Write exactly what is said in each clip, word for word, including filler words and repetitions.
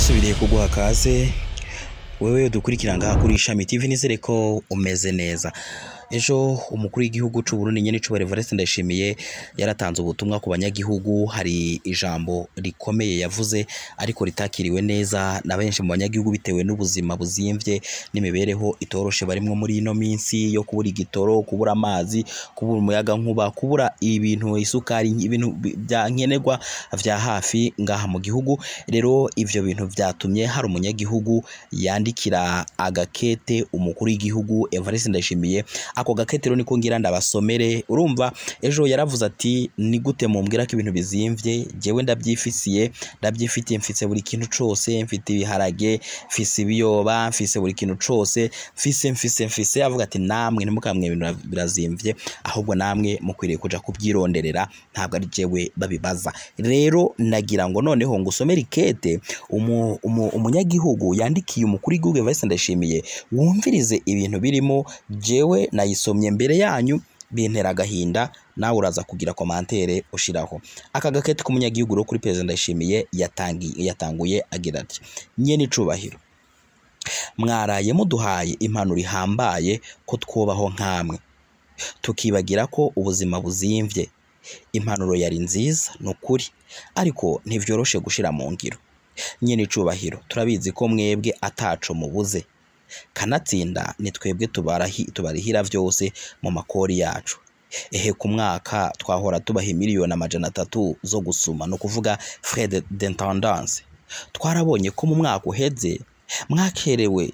dusubiriye kuguha kaze wewe dukurikira ngaha kuri Ishami T V, nizere ko umeze neza. Ejo umukuru w'igihugu c'u Burundi nyene c'u Evariste ndashimiye yaratanze ubutumwa ku banyagihugu. Hari ijambo rikomeye yavuze ariko ritakiriwe neza na benshi mu banyagihugu bitewe n'ubuzima buzimvye n'imibereho itoroshe barimwo muri ino minsi yo kubura igitoro, kubura amazi, kubura umuyaga nkuba, kubura ibintu isukari, ibintu bya nkenerwa vya hafi ngaha mu gihugu. Rero ivyo bintu vyatumye hari umunyagihugu yandikira agakete umukuru w'igihugu Evariste ndashimiye. Ako gaketero niko ngira ndabasomere. Urumva ejo yaravuze ati ni gute mumbwira ko ibintu bizimvye, jewe ndabyifisiye ndabyifitiye, mfise buri kintu cose, mfite ibiharage, mfise ibiyoba, mfise buri kintu cose, mfise mfise mfise avuga ati namwe ntimukamwe ibintu birazimvye, ahubwo namwe mukwiriye kuja kubyironderera, ntabwo ari jewe babibaza. Rero nagira ngo noneho ngusomere Ikete umu, umu, umunyagihugu yandikiye umukuru w'igihugu Evariste ndashimiye, wumvirize ibintu birimo. Jewe nayisomye mbere yanyu bintera agahinda, nawe uraza kugira komantere ushiraho. Aka gakete k'umunyagihugu ro kuri Perezida ndashimiye yatangiye yatanguye agira ati: nyene icubahiro, mwaraye muduhaye impanuro ihambaye ko twobaho nkamwe, tukibagira ko ubuzima buzimvye. Impanuro yari nziza nukuri, ariko ntivyoroshe gushira mu ngiro. Nyene icubahiro, turabizi ko mwebwe ataco mubuze, kanatsinda ni twebwe tubarahi tubarihira vyose mu makori yacu. Ehe ku mwaka twahora tubaha miliyoni amajana atatu zo gusuma, no kuvuga frais d'intendance. Twarabonye ko mu mwaka uheze mwakerewe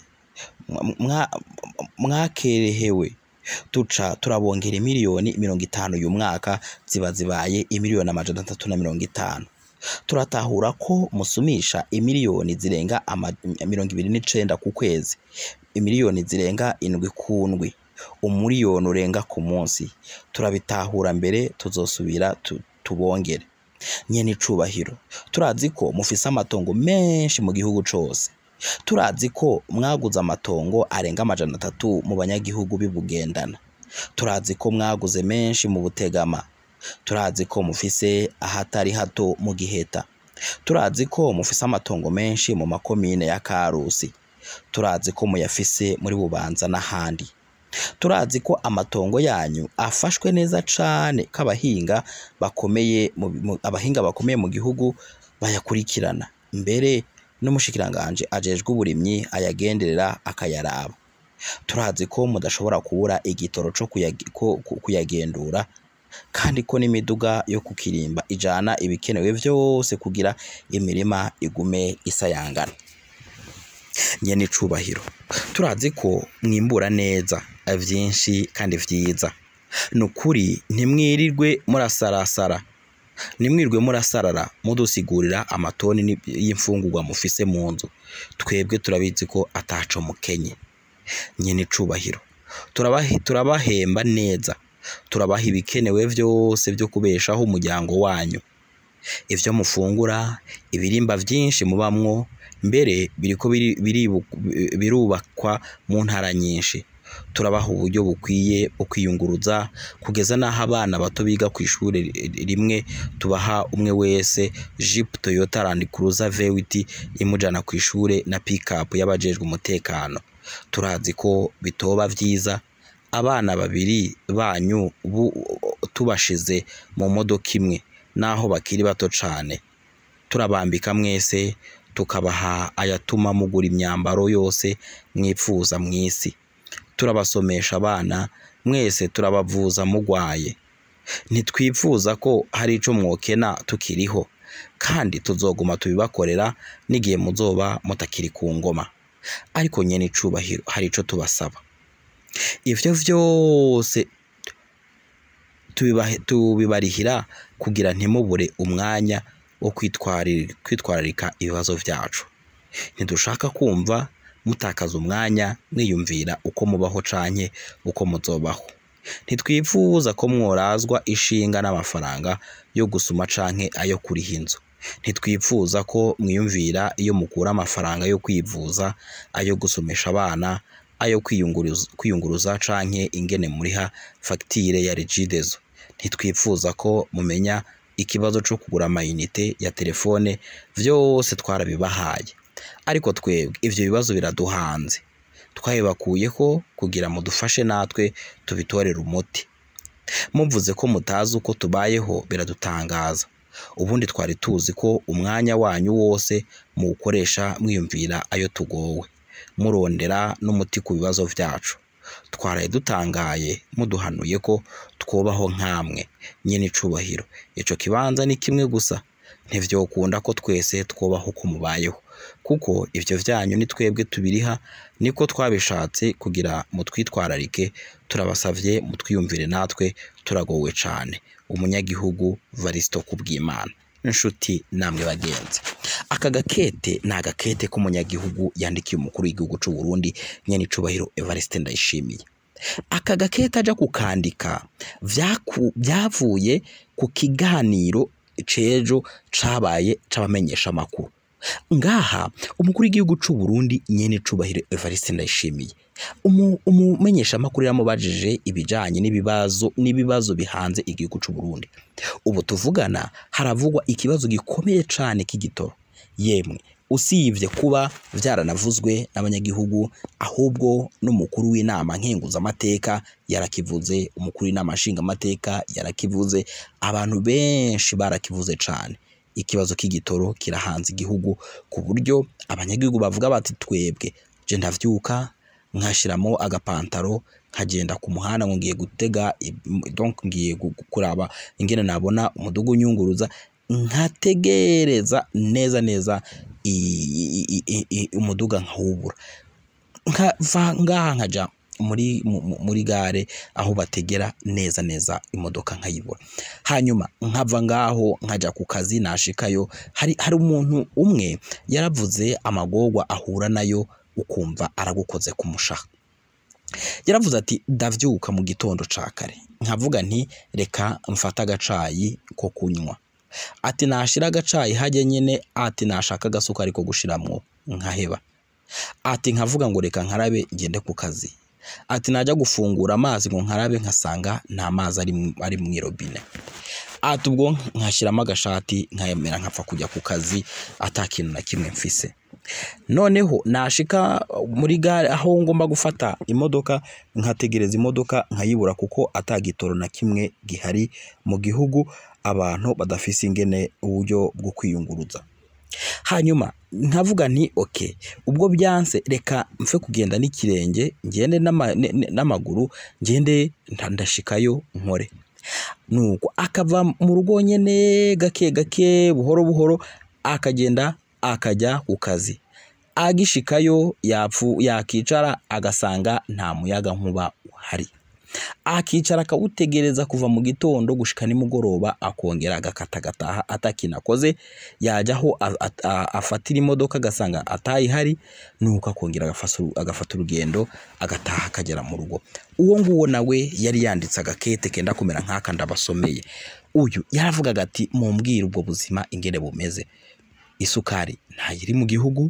mwakerehewe tuca turabongera miliyoni mirongo itanu uyu mwaka, ziba zibaye imiliyoni amajana atatu na mirongo itanu. Turatahura ko musumisha imiliyoni zirenga mirongo ibiri n'icenda ku kwezi, imiliyoni zirenga indwi kundwi, umuliyoni urenga ku munsi. Turabitahura mbere tuzosubira tu, tubongere. Nyene icubahiro, turazi ko mufise amatongo menshi mu gihugu cose. Turazi ko mwaguze amatongo arenga amajana atatu mu banyagihugu bibugendana. Turazi ko mwaguze menshi mu Butegama. Turazi ko mufise ahatari hato mu Giheta. Turazi ko mufise amatongo menshi mu makomine ya Karusi. Turazi ko muyafise muri Bubanza n'ahandi. Turazi ko amatongo yanyu afashwe neza cane k'abahinga bakomeye mu abahinga bakomeye mu gihugu bayakurikirana, mbere n'umushikiranganje ajejwe uburimyi ayagenderera akayaraba. Turazi ko mudashobora kubura igitoro co kuyagendura, kandi ko n'imiduga yo kukirimba ijana ibikenewe vyose kugira imirima igume isayangana. Nyene icubahiro, turazi ko mwimbura neza vyinshi kandi vyiza. Nukuri ntimwirirwe murasarasara, nimwirwe murasarara mudusigurira amatoni y'imfungurwa mufise mu nzu. Twebwe turabizi ko ataco mukenye. Nyene icubahiro, turabahe turabahemba neza, turabaha ibikenewe vyose vyo kubeshaho umuryango wanyu. Ivyo mufungura, ibirimba vyinshi mubamwo, mbere biriko birubakwa mu ntara nyinshi. Turabaha uburyo bukwiye ukwiyunguruza, kugeza naho abana bato biga ku ishure rimwe tubaha umwe wese Jeep Toyota Land Cruiser V huit imujana ku ishure na pick-up y'abajejwe umutekano. Turazi ko bitoba vyiza abana babiri banyu tubashize mu modoka imwe naho bakiri bato cane. Turabambika mwese tukabaha ayatuma mugura imyambaro yose mwipfuza mwisi. Turabasomesha abana mwese, turabavuza mugwaye. Ntitwipfuza ko hari ico mwokena tukiriho, kandi tuzoguma tubibakorera n'igihe muzoba mutakiri ku ngoma. Ariko nyene icubahiro, hari ico tubasaba. Ivyo vyose tubibarihira kugira ntimubure umwanya wo kwitwararika ibibazo vyacu. Ntidushaka kumva mutakaza umwanya mwiyumvira uko mubaho canke uko muzobaho. Ntitwifuza ko mworazwa ishinga n'amafaranga yo gusuma canke ayo kuriha inzu. Ntitwifuza ko mwiyumvira iyo mukura amafaranga yo kwivuza, ayo gusomesha abana, ayo kwiyunguruza, kwiyunguruza canke ingene muriha fagitire ya regidezo. Ntitwifuza ko mumenya ikibazo cyo kugura amayinite ya telefone, vyose twarabibahaye. ariko twebwe ivyo bibazo biraduhanze twabibakuyeho kugira mudufashe natwe tubitorera umuti. Muvuze ko mutazi uko tubayeho biradutangaza. Ubundi twari tuzi ko umwanya wanyu wose muwukoresha mwiyumvira ayo tugowe, murondera n'umuti ku bibazo vyacu. Twaraye dutangaye muduhanuye ko twobaho nkamwe nyene icubahiro. Ico kibanza ni kimwe gusa, ntivyokunda ko twese twobaho ko mubayeho, kuko ivyo vyanyu ni twebwe tubiriha, niko twabishatse kugira mutwitwararike. Turabasavye mutwiyumvire natwe turagowe cane. Umunyagihugu Evariste Kubwimana. Inshuti namwe bagenzi, aka gakete ni agakete k'umunyagihugu yandikiye umukuru w'igihugu c'u Burundi nyene icubahiro Evariste Ndayishimiye. Aka gakete aja kukandika vyavuye ku kiganiro cejo cabaye c'abamenyesha amakuru. Ngaha umukuru w'igihugu c'u Burundi nyene icubahiro Evariste Ndayishimiye umumenyesha amakuru yamubajije ibijanye n'ibibazo n'ibibazo bihanze igihugu c'u Burundi. Ubu tuvugana haravugwa ikibazo gikomeye cane k'igitoro. Yemwe usivye kuba vyaranavuzwe n'abanyagihugu, ahubwo n'umukuru w'inama nkenguza amateka yarakivuze, umukuru w'inama nshinga amateka yarakivuze, abantu benshi barakivuze cane. Ikibazo k'igitoro kirahanze igihugu ku buryo abanyagihugu bavuga bati twebwe je ndavyuka nkashiramo agapantaro nkagenda ku muhanda ngo ngiye gutega, donc ngiye kuraba ingene nabona umudugu nyunguruza, nkategereza neza neza umuduga nkawubura, nkava ngaha nkaja muri muri gare aho bategera neza neza imodoka nkayibura, hanyuma nkava ngaho nkaja ku kazi nashikayo. Hari hari umuntu umwe yaravuze amagorwa ahura nayo ukumva aragukoze ku mushaha. Yaravuze ati ndavyuka mu gitondo ca kare nkavuga nti reka mfata agacayi ko kunywa, ati nashira agacayi haje nyene, ati nashaka gasuka ariko gushiramwo nkaheba, ati nkavuga ngo reka nkarabe ngende ku kazi, ati najya gufungura amazi ngo nkarabe nkasanga nta mazi ari ari mu irobine, ati ubwo nkashiramo agashati nkayemera nkapfa kujya ku kazi atakintu na kimwe mfise. Noneho nashika muri gare aho ngomba gufata imodoka nkategereza imodoka nkayibura kuko atagitoro na kimwe gihari mu gihugu, abantu badafise ingene uburyo bwo kwiyunguruza. Hanyuma nkavuga nti okay, ubwo byanse reka mfe kugenda n'ikirenge ngende n'amaguru ngende ndashikayo nkore. Nuko akava mu rugo nyene gake gake buhoro buhoro akagenda akajya ku kazi, agishikayo yapfu yakicara agasanga nta muyaga nkuba uhari, akicara akawutegereza kuva mu gitondo gushika nimugoroba, akongera agakata gataha atakinakoze. Yajyaho afatira imodoka agasanga atayihari, nuko akongera agafata urugendo agataha akagera mu rugo. Uwo nguwo nawe yari yanditse agakete kenda kumera nk'aka ndabasomeye. Uyu yaravugaga ati mumbwira ubwo buzima ingene bumeze. Isukari ntayiri mu gihugu,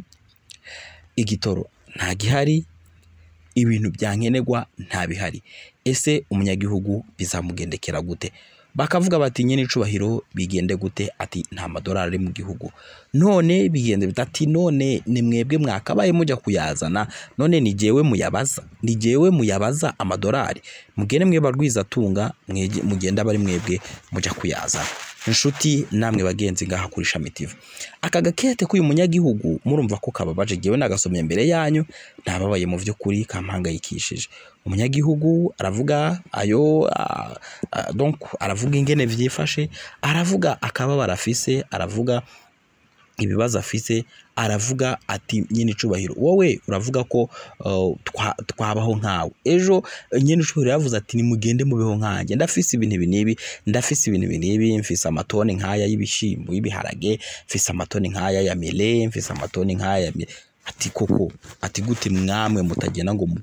igitoro nta gihari, ibintu byankenegwa nta bihari. Ese umunyagihugu bizamugendekera gute? Bakavuga bati nyene icubahiro bigende gute? Ati nta madolari mu gihugu. None bigende bitati none ni mwebwe mwakabaye mujya kuyazana, none ni jewe muyabaza, ni jewe muyabaza amadolari, mugene mwe barwiza tunga mugenda bari mwebwe mujya kuyazana. Inshuti namwe bagenzi ngaha kuri Shami T V, aka gakete k'uyu munyagihugu murumva ko kababaje, jewe nagasomye mbere yanyu ntababaye mu vy'ukuri kampangayikishije. Umunyagihugu aravuga ayo uh, uh, donc aravuga ingene vyifashe, aravuga akababara afise, aravuga ibibazo afise, aravuga ati nyene icubahiro wowe uravuga ko uh, twabaho nkawe. Ejo nyene icubahiro yavuze ati ni mugende mubeho nkanje, ndafise ibintu binibi, ndafise ibintu binibi, mfise amatoni nkaya y'ibishimbo y'ibiharage, mfise amatoni nkaya ya mele, mfise amatoni nkaya ya ati koko ati gute mwamwe mutagena ngo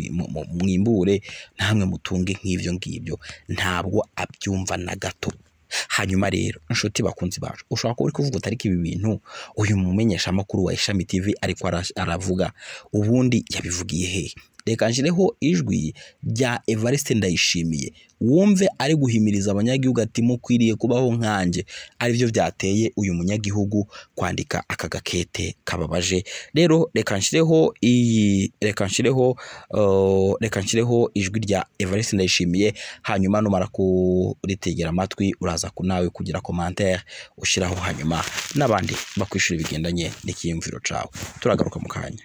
mwimbure namwe mutunge nk'ivyo ngibyo? Ntabwo abyumva na gato. Hanyuma rero inshuti bakunzi bacu, ushobora kuba uri kuvuga utariko ibi bintu uyu mumenyesha amakuru wa Shami T V ariko aravuga, ubundi yabivugiye he? reka nshireho ijwi rya Evariste Ndayishimiye wumve ari guhimiriza abanyagihugu ati mukwiriye kubaho nkanje ari byo byateye uyu munyagihugu kwandika aka gakete kababaje. Rero reka nshireho iyi reka nshireho uh, reka nshireho ijwi rya Evariste Ndayishimiye, hanyuma numara kuritegera amatwi uraza kunawe kugira commentaire ushiraho, hanyuma nabandi bakwishura bigendanye n'ikiyumviro cawe. Turagaruka mu kanya.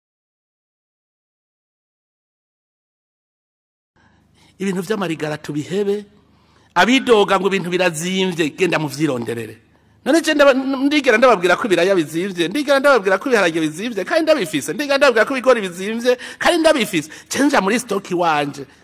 Ibintu vy'amarigara tubihebe, abidoga ngo ibintu birazimvye genda mu vyironderere. None je ndigera ndababwira ko ibiraya bizimvye, ndigera ndababwira ko ibiharage bizimvye kandi ndabifise, ndigera ndababwira ko ibigori bizimvye kandi ndabifise. Cenja muri stock wanje